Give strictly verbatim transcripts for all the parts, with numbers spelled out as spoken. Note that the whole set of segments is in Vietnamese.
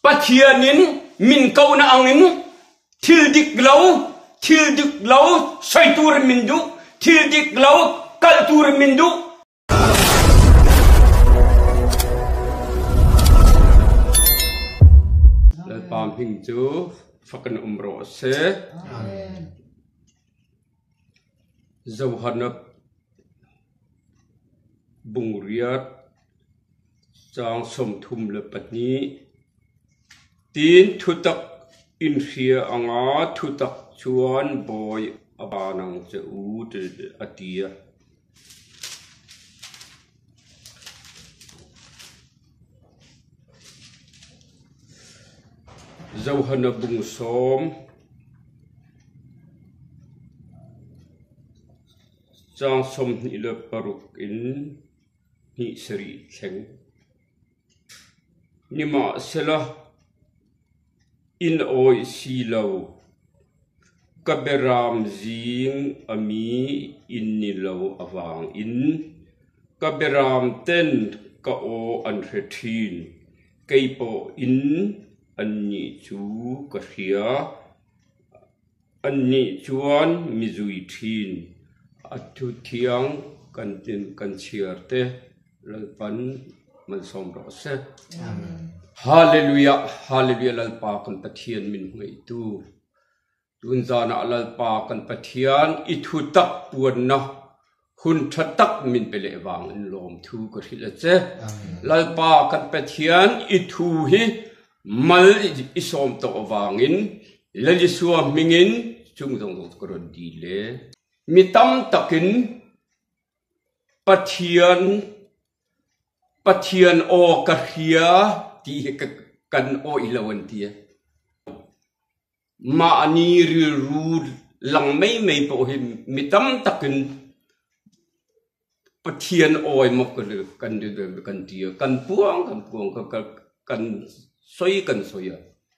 pathianin min kau na angin thil dik lau thil dik lau soi tur min du thil dik lau kal tur min du la pam hing chu fakan umro se amen zawhanap bungriat chang som thum le patni tin thutak in khia anga thutak chuan boy abanang che u te atia zawhana bung som chang som ni le paruk in ni sri thleng nima sela in oi silo kaberam zing ami in ni lo awang in kaberam ten ka o an rethin keipo in anni chu ka khia anni chuan mizui thin atu thiang kan tin kan chiarte lalpan man som ro se amen hallelujah hallelujah lalpa kan pathian min ngai tu tun zana lalpa kan pathian i thu tak puan na hun thatak min pele wang in lom thu ko hila che lalpa kan pathian i thu hi mal i som to wangin lali suam mingin chung dong dong ko ron di le mitam takin pathian pathian o ka khia ti kan o ilawan tia ma ani ri ru lang mai mai po him mitam takin pathian oi mok kan de kan tia kan puang kan puang ka kan soi kan soya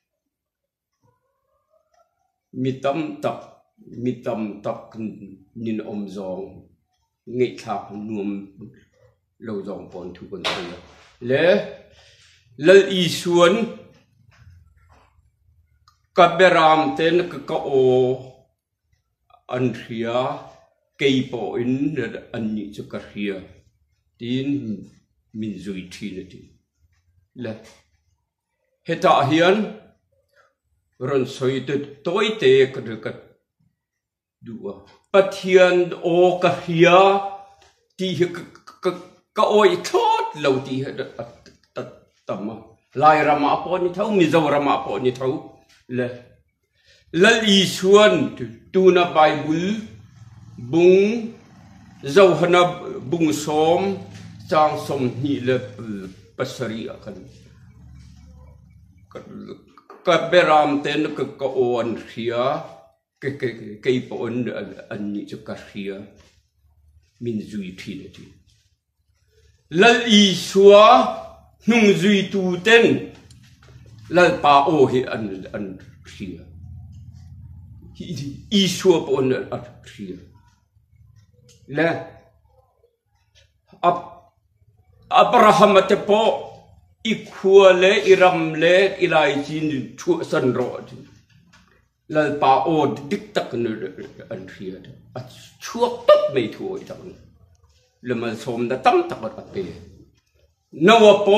mitam tak mitam tak nin om zong ngai thak nuam lo zong pon thu kan soya le lal i suan kaberam ten ka o an ria keipo in an ni chu ka ria tin min zui thin ti le heta hian ron soi te toi te ka ka duwa pathian o ka ria ti ka ka oi thot lo ti tamma lai rama po ni thau mi zo rama po ni thau le lal i suan tu na bible bung zawhana bung som chang som ni le pasari akan ka beram ten ka ka on khia ke ke ke po on an ni chu ka khia min zui thi ne ti lal i suwa nung zui tu ten lal pa o hi an an khia i suwa po on at khia le ap abraham te po ikhua le iram le ilai chin thu san ro lal pa o dik tak ne an khia a chuak tak mai thu i tak le mal som da tam tak at pe nawa po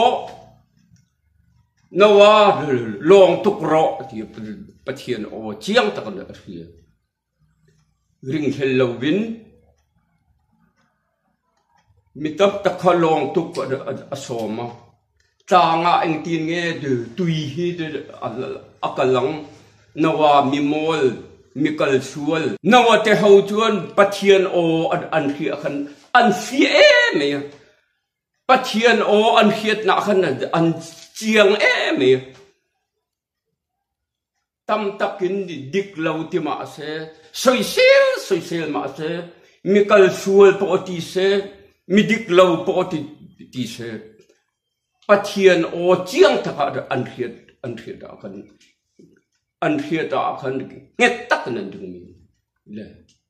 nawa long tuk ro ti pathian o chiang tak na khia ring hello win mitap tak long tuk asoma tanga eng tin nge de tui hi de akalang nawa mimol mikal sual nawa te hau chuan pathian o an khia khan an fi e me pathian o an khiat na khan an chiang e me tam takin dik lau ti ma se soi sel soi sel ma se mikal sual po ti se midik lau po ti ti se pathian o chiang taka an khiat an khiat da khan an khiat da khan nget tak nan dung mi le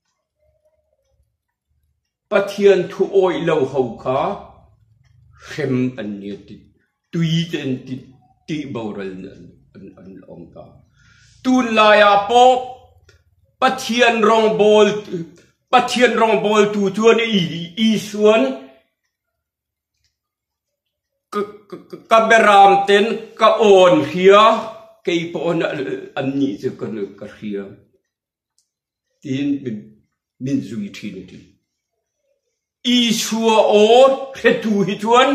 pathian thu oi lo ho kha khem an ni ti tui ten ti ti boral an an om ta tun la ya po pathian rong bol pathian rong bol tu chuan i i suan ka beram ten ka on hia kei po na an ni che ka ka hia tin min zui thin ti i chua o khe tu hi chuan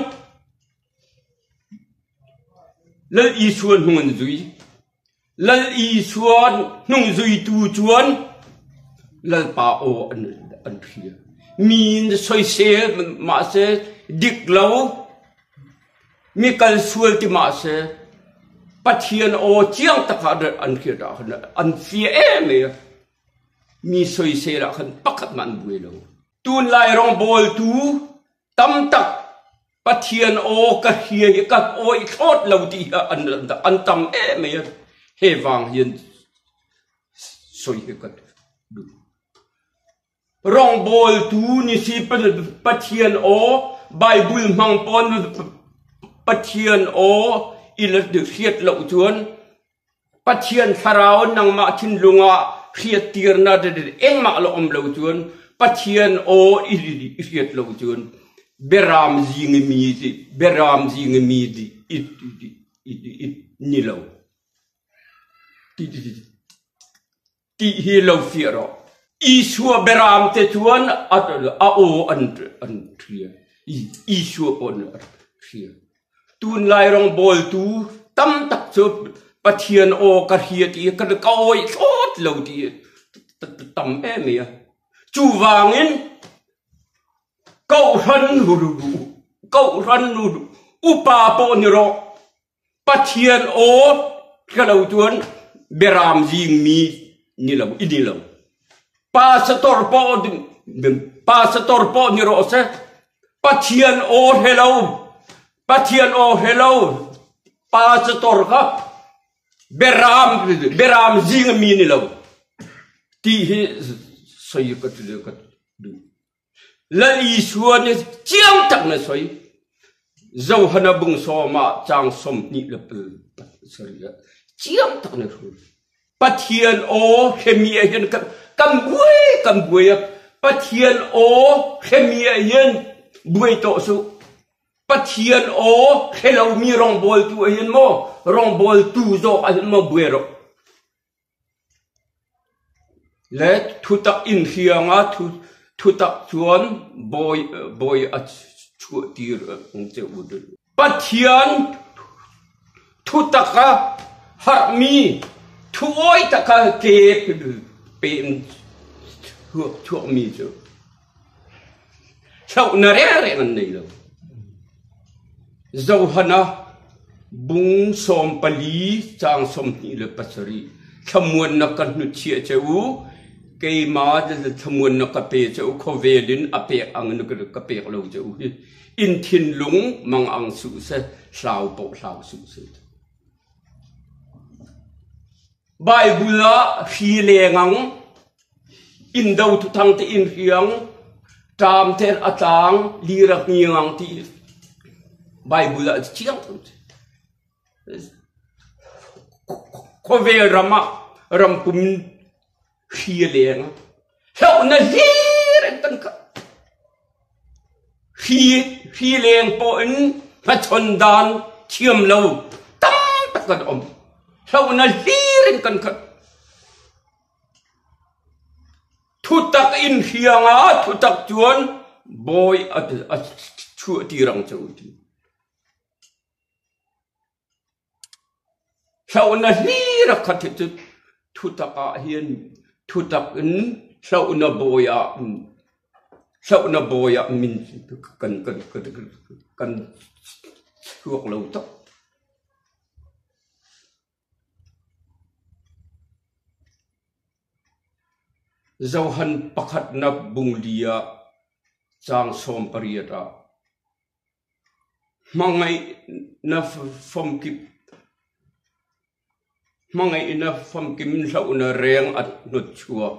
lal i chuan hung zui lal i chuan hung zui tu chuan lal pa o an an hia min soi se ma se dik lo mi kal sual ti ma se pathian o chiang ta kha an khia da an fi e me mi soi se ra khan pakat man bui lo tun lai rong bol tu tam tak pathian o ka hia ka oi thot lo ti an an tam e me he wang hian soi he kat du rong bol tu ni si pathian o bible mang pon pathian o ila de khiat lo chuan pathian tharau nang ma thin lunga khiat tir na de eng ma lo om lo chuan pathian o ili khiat lo chuan beram jing mi di beram jing mi di it it it ni lo ti ti ti hi lo fiero i sua beram te chuan at a o an an thria i sua on thria tun lai rong bol tu tam tak chu pathian o ka hia ti ka ka oi thot lo ti tam e me chu wangin kau ran ru ru kau ran ru upa po ni ro pathian o ka lo chuan beram jing mi ni lo ini lo pastor po pastor po ni ro se pathian o hello pathian o hello pastor ka beram beram jing mi ni lo ti hi soi ka tu ka du la i suan ni chiang tak na soi zo hana bung so ma chang som ni le sari chiang tak na ru pathian o khemia hian ka kam bui kam bui pathian o khemia hian bui to su pathian o hello mi rong bol tu hian mo rong bol tu zo a hian mo buero le thu tak in hianga thu thu tak chuan boy boy a chu tir ong che ud pathian thu taka har mi thu oi taka ke pen thu thu mi chu sau na re re an nei lo zo hana bung som pali chang som ni le pasari thamuan na kan nu chia cheu ke ma de thamuan na ka pe cheu khovelin ape ang nu ka pe lo cheu in thin lung mang ang su se hlau po hlau su se bible hi le ngang in dau tu thang te in hiang tam ter atang lirak ngang ti bible chiang khovel rama rampum khieleng hau na hir tan ka khi khieleng po in pa chon dan chiam lo tam tak kan om hau na hir kan ka thu tak in hianga thu tak chuan boy at chu ti rang chau ti sau na hi ra khat chu thu taka hian thu tak in sau na boya sau na boya min kan kan kan kan chuak lo tak zauhan pakhat na bunglia chang som pariata mangai na fom ki mangai ina fom kim lau na reng at not chua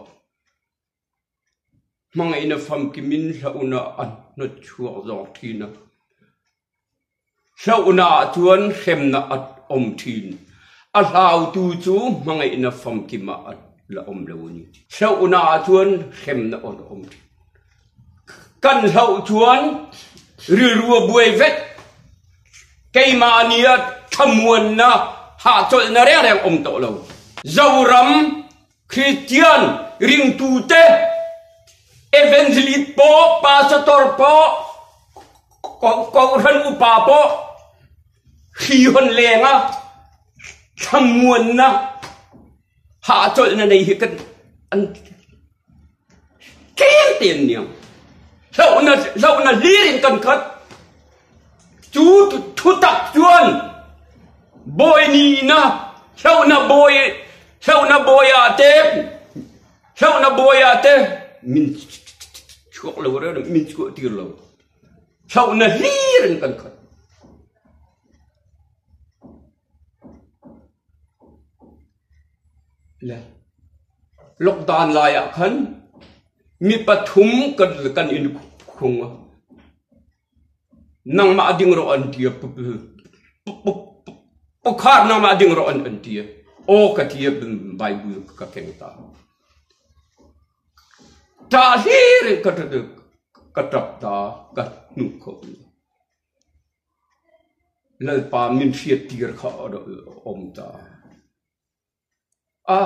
mangai ina fom kimin lau na at not chua zong thina lau na chuan khem na at om thin a hlau tu chu mangai na fam ki ma la om lo ni sau na chuan khem na on om thi kan hlau chuan ri rua buai vet cây mà nia thầm na hạ trội na rẻ rẻ om to lo dầu rắm Christian ring tu te evangelist po pastor po có có thân upa po khi hôn lenga thầm na hạ trội na này cái anh kén tiền nhiều dầu na dầu na lirin cần khất chú thu tập chuan boy ni na sao na boy sao na boy à te sao na boy à te min chuộc lâu rồi min chuộc tiêu lâu sao na hiền cần khẩn là lúc đàn lại à khẩn mi bắt thum cần cần in khung nang ma ding ro an tia pu khar nang ma ding ro an an tia o ka tia bible ka ken ta ta hir ka ta ka tap ta ka nu ko le pa min fiet tir kha om ta a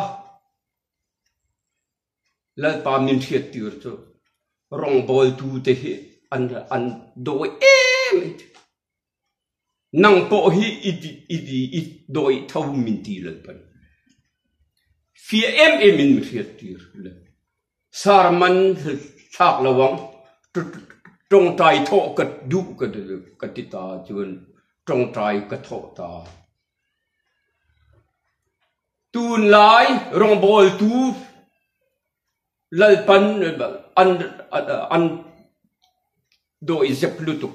le pa min fiet tir cho rong bol tu te hi an an doi em nang po hi idi idi it doi thau min ti le pan phía em em min fiat tir le sarman thak lawang trong trai tho kat du ka ka ti ta chuan trong trai ka tho ta tun lai rong bol tu lal pan an an doi zep lutuk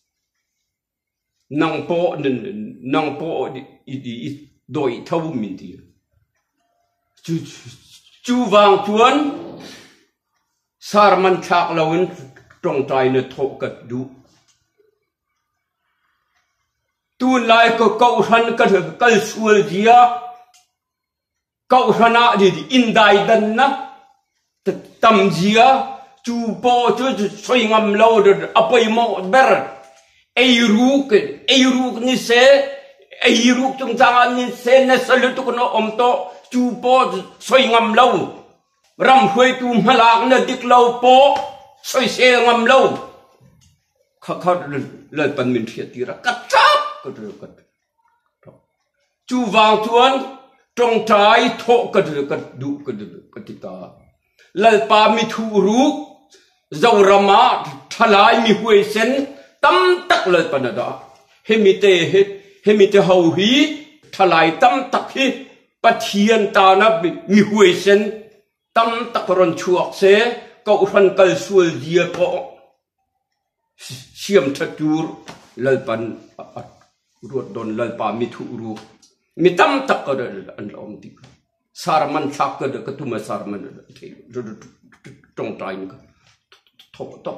nang po nang po idi doi thau min ti chu chu wang chuan sarman thak lawin trong trai na tho kat du tun lai ko kau han ka kal sual dia kau hana di indai dan na tam dia chu po chu soi ngam lo de apai mo ber ei ruk ei ruk ni se ei ruk chung chang ni se na salu tu no om to chu po soi ngam lo ram huai tu malak na dik lo po soi se ngam lo kha kha le pan min thiat ti ra kat chap ko ko chu wang chuan trong trái thọ ka ka du ka ka ti ta lal pa mi thu ruk zau rama thalai mi huai sen tam tak lal panada hemite het hemite hau hi thalai tam tak hi pathian ta na mi huai sen tam tak ron chuak se kau ran kal sul dia ko siam thatur lal pan ruat don lal pa mi thu ruk mi tam tak ka an om ti sarman thak ka ka tu ma sarman the trong trai ka thok tok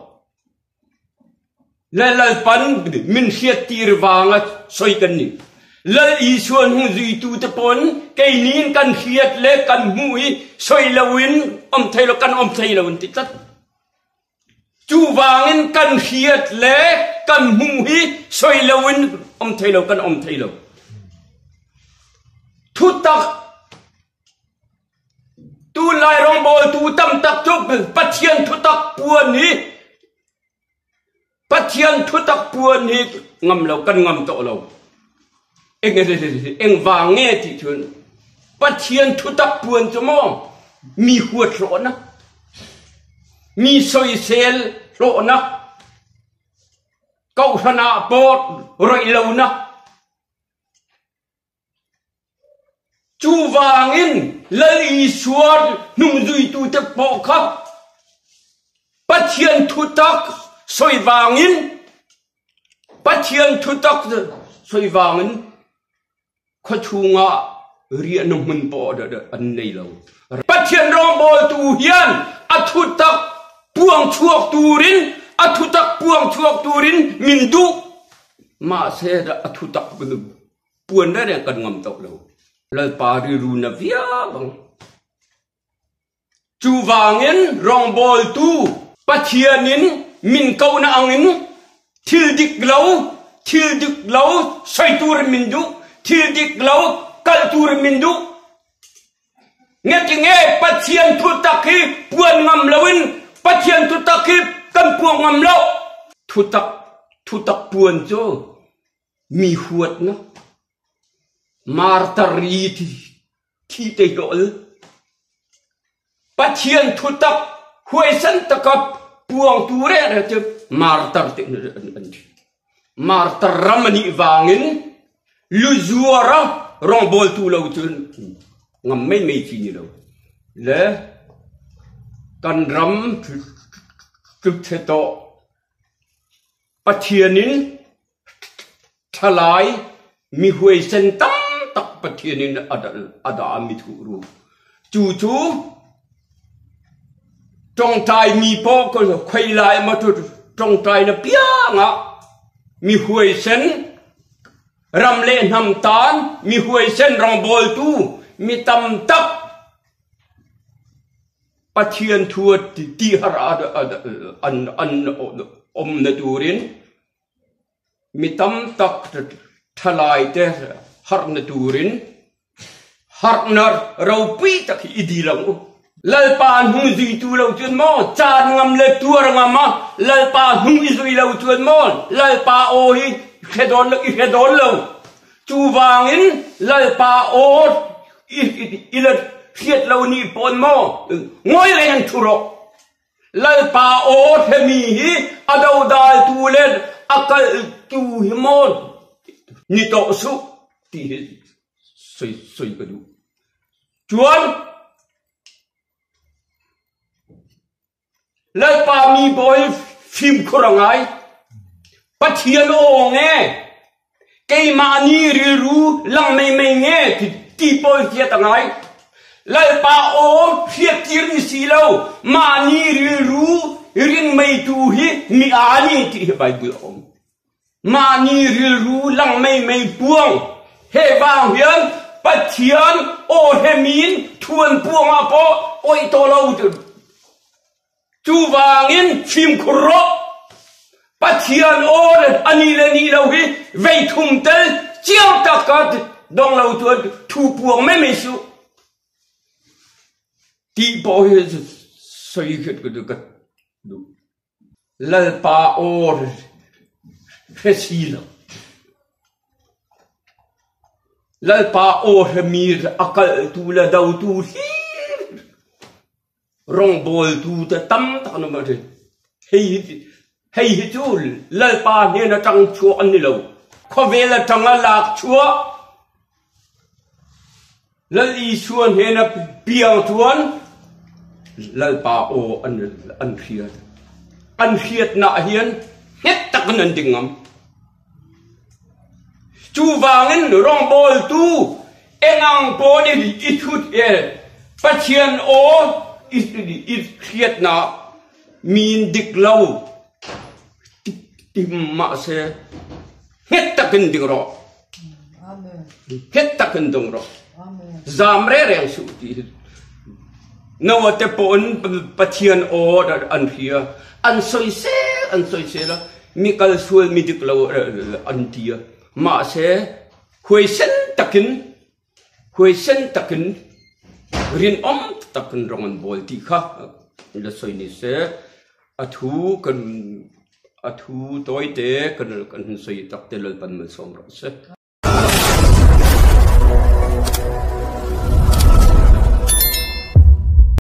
le le pan min hiat tir wanga soi kan ni le i suan hu zui tu te pon kai nin kan hiat le kan hui soi lawin om thailo kan om thailo ti tat chu wangin kan hiat le kan hui soi lawin om thailo kan om thailo thu tak tu lai rong bol tu tam tak chuk pathian thu tak puan hi pathian thu tak puan hi ngam lo kan ngam to lo eng eng wa nge ti thun pathian thu tak puan chomo mi huat ro na mi soi sel ro na kau sana pot roi lo na chu wangin lali suat nung dui tu te po khap pathian thu tak soi wangin pathian thu tak soi wangin kho chunga ria nung mun po da an nei lo pathian rong bol tu hian a thu tak puang chuak turin a thu tak puang chuak turin min du ma se da a thu tak bunu buồn đó để cần ngầm tộc lâu lời pa ri ru na vía bằng chu vangin rong bol tu pathianin min kau na angin thil dik lâu thil dik lâu soi tur min du thil dik lâu kal tur min du nghe chừng nghe pathian thu takhi buồn ngầm lawin pathian thu takhi kan puang ngầm lâu thu tak thu tak buồn cho mi huat na martari thi thi te dol pathian thu tak huai san takap puang tu re ra che martar te an martar ramani wangin lu zuara rong bol tu lo chun ngam mai mai chi ni lo le kan ram tu the to pathianin thalai mi huai san tam tak pathianin ada ada mi thu ru chu chu trong tai mi po ko khoi lai ma tu trong tai na pia nga mi huai sen ram le nam tan mi huai sen rong bol tu mi tam tak pathian thuat ti har ada an an om na turin mi tam tak thalai te har na turin har nar rau pi tak idi lang lal pan hung zi tu lo chun mo chan ngam le tuar ngama lal pa hung izui lo chun mo lal pa o hi khedon lo i khedon lo chu wangin lal pa o i i le khiet lo ni pon mo ngoi le han thuro lal pa o themi hi adau dal tu len akal tu hi mon ni to su ti soi soi ka du chuan lal pa mi boy phim khorangai pathian o nge cây mà ni ri ru lang mei mei nge ti ti pol kia tangai lal pa o khiet tir ni si lo ma ni ri ru ring mei tu hi mi ani ti bible om ma ni ri ru lang mei mei puang he bang hian pathian o he min thuan puang a po oi to lo tu chu wangin phim khro pathian o ani le ni lo hi vei thum tel chiao takat dong lo tu thu puang me me su ti bo he soi khet ko ka du lal pa o resilo lal pa o he mir akal tu la dau tu hi rong bol tu ta tam ta no ma the hei hei hi chu lal pa ne na tang chu an ni lo kho ve la tang la lak chua lal i chuan he na piang chuan lal pa o an an khiat an khiat na hian het tak nan dingam chu wangin rong bol tu engang po ni i thut e pathian o is is khiat na min dik lo tim ma se het takin ding ro amen het takin ding ro amen zamre reng su ti no te pon pathian o an hia an soi se an soi se la mi kal sual mi dik lo an tia ma se huai sen takin huai sen takin rin om takin rongan bol ti kha la soi ni se athu kan athu toy te kan kan soi tak te lal pan mal som ra se